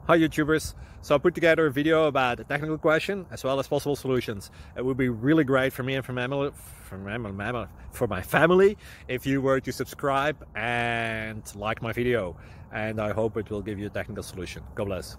Hi YouTubers! So I put together a video about a technical question as well as possible solutions. It would be really great for me and for my family if you were to subscribe and like my video, and I hope it will give you a technical solution. God bless.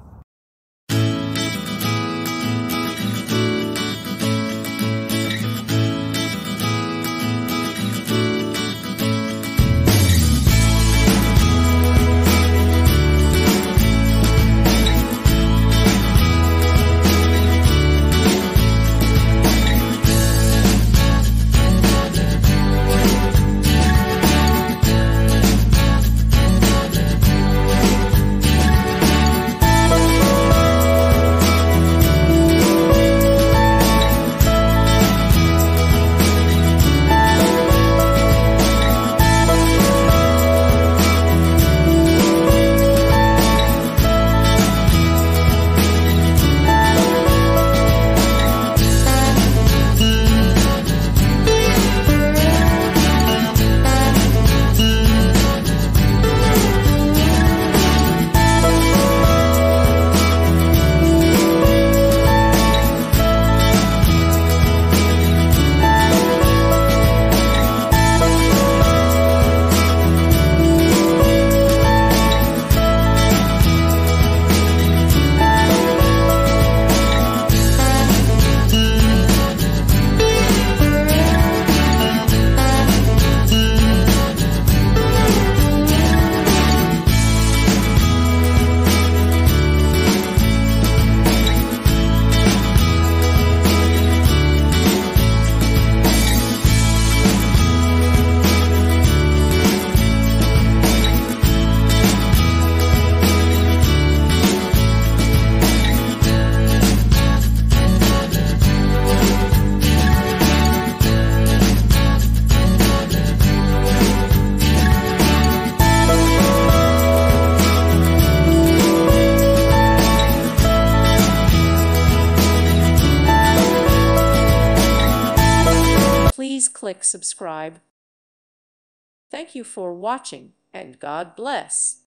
Please click subscribe. Thank you for watching, and God bless.